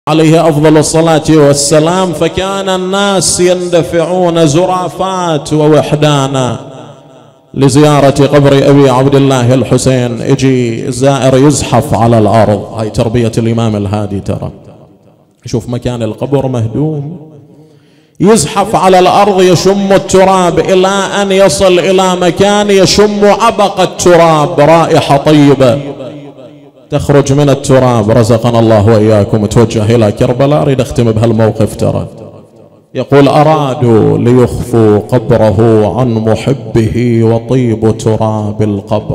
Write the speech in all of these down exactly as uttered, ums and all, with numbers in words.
عليه أفضل الصلاة والسلام، فكان الناس يندفعون زرافات ووحدانا لزيارة قبر أبي عبد الله الحسين. يجي الزائر يزحف على الأرض، هاي تربية الإمام الهادي. ترى شوف مكان القبر مهدوم، يزحف على الأرض يشم التراب إلى أن يصل إلى مكان يشم عبق التراب، رائحة طيبة تخرج من التراب. رزقنا الله وإياكم. توجه إلى كربلاء، أريد أختم بهالموقف. ترى يقول: أرادوا ليخفوا قبره عن محبه وطيب تراب القبر.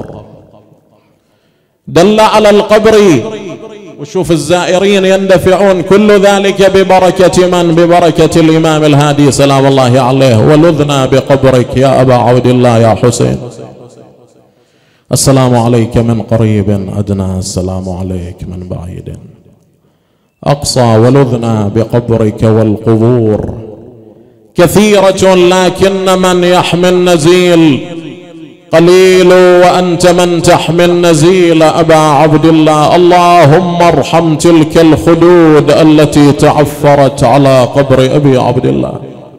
دل على القبر، وشوف الزائرين يندفعون، كل ذلك ببركة من؟ ببركة الإمام الهادي سلام الله عليه. ولذنا بقبرك يا أبا عبد الله يا حسين. السلام عليك من قريب أدنى، السلام عليك من بعيد أقصى. ولذنا بقبرك والقبور كثيرة لكن من يحمي النزيل قليل، وأنت من تحمي النزيل أبا عبد الله. اللهم ارحم تلك الخدود التي تعفرت على قبر أبي عبد الله.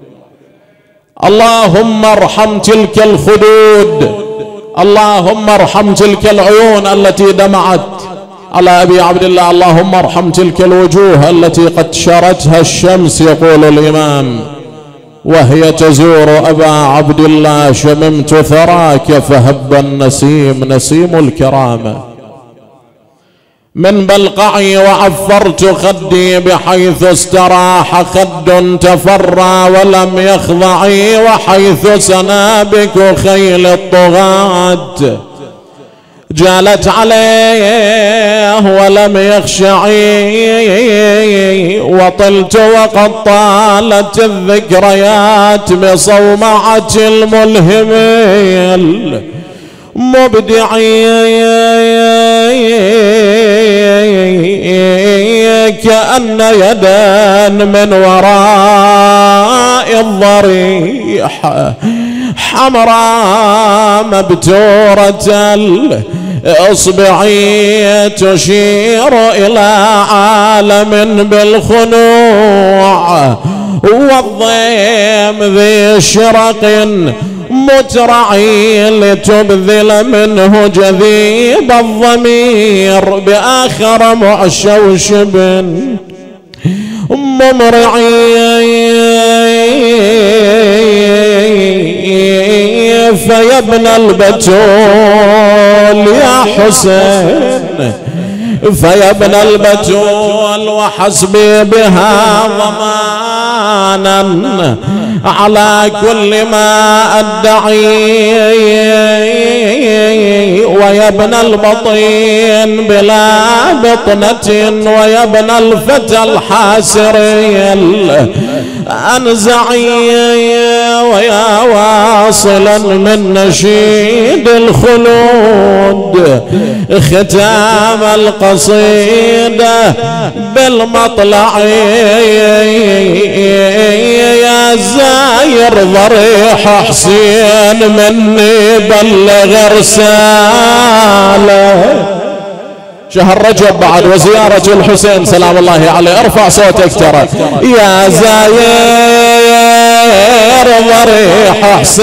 اللهم ارحم تلك الخدود، اللهم ارحم تلك العيون التي دمعت على أبي عبد الله. اللهم ارحم تلك الوجوه التي قد شرتها الشمس. يقول الإمام: وهي تزور أبا عبد الله شممت ثراك فهب النسيم نسيم الكرامة من بلقعي، وعفرت خدي بحيث استراح خد تفرى ولم يخضعي، وحيث سنابك خيل الطغاة جالت عليه ولم يخشعي، وطلت وقد طالت الذكريات بصومعة الملهم مبدعي، كأن يدا من وراء الضريح حمراء مبتورة الإصبعي تشير إلى عالم بالخنوع، والضيم ذي شرق مترعي لتبذل منه جذيب الضمير بآخر معشوشب ممرعي. فيا ابن البتول يا حسين، فيا ابن البتول وحسبي بها ضمانا على كل ما أدعي، ويا ابن البطين بلا بطنة، ويا ابن الفتى الحاسري الأنزعي، ويا واصلا من نشيد الخلود ختام القصيدة بالمطلع، يا زاير ضريح حسين مني بلغ رسالة. شهر رجب بعد وزيارة الحسين سلام الله عليه، ارفع صوتك. ترى يا زاير ضريح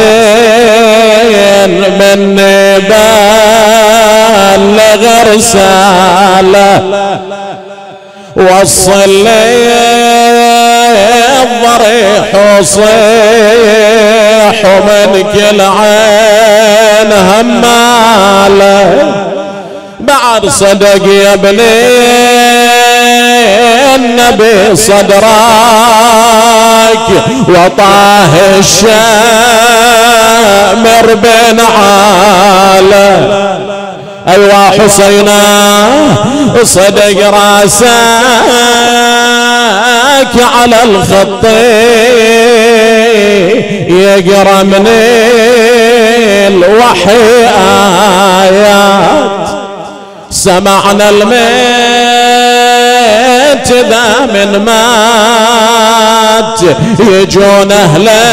حسين مني بلغ رسالة، وصل لي الضريح وصيح من كل عين همالة، بعد صدق يا ابني النبي صدرك، وطاه الشامر بن عاله. أيوا حسينا صدق راسك على الخط يقرأ من الوحي آيات، سمعنا الميت ذا من مات يجون أهله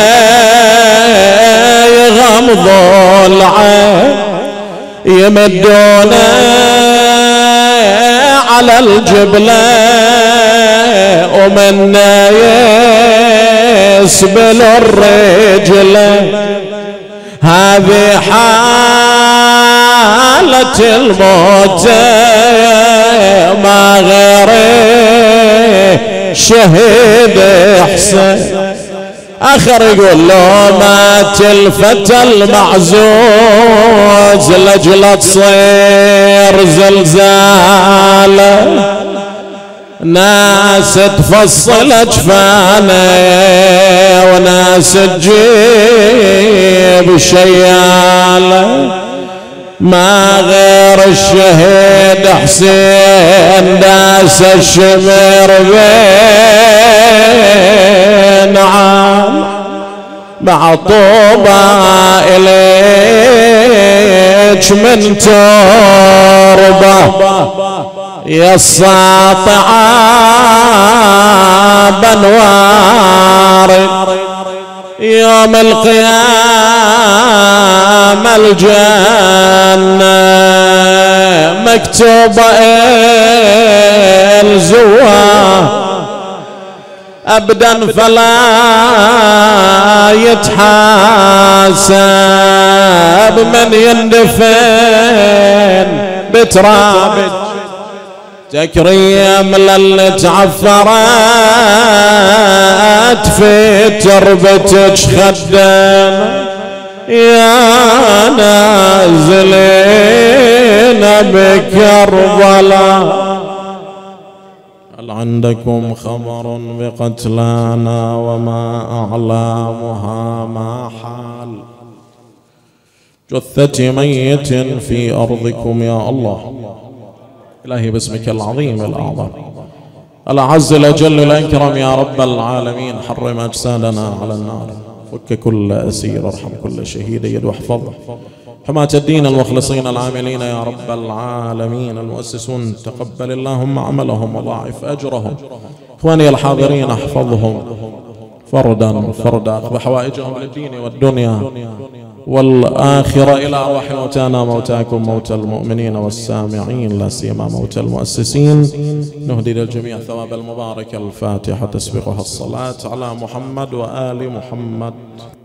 يغمضوا العين يمدون على الجبلة ومنا يسبل الرجلة، هذه حالة الموت ما غيره شهيد حسين. آخر يقول له مات الفتى المعزوز لجل تصير زلزالة، ناس تفصل اجفانه وناس تجيب شياله، ما غير الشهيد حسين داس الشمر بين عام مع طوبى إليك من تربة يا الساطعة بنوار، يوم القيامة الجنة مكتوبة الزوار أبدا فلا يتحاسب من يندفن بترابك، تكريم للي تعفرت في تربتك خدم يا نازلين بكربلاء. هل عندكم خبر بقتلانا وما أعلامها ما حال جثة ميت في أرضكم يا الله؟ إلهي باسمك العظيم الأعظم الأعز الأجل الأكرم يا رب العالمين، حرم أجسادنا على النار، فك كل أسير، ارحم كل شهيد، يد واحفظه حماة الدين المخلصين العاملين يا رب العالمين، المؤسسون تقبل اللهم عملهم وضاعف أجرهم، إخواني الحاضرين احفظهم فردا فردا، اقض حوائجهم للدين والدنيا والآخرة، إلى أرواح موتانا موتاكم موتى المؤمنين والسامعين، لا سيما موتى المؤسسين. نهدي للجميع ثواب المبارك. الفاتحة تسبقها الصلاة على محمد وآل محمد.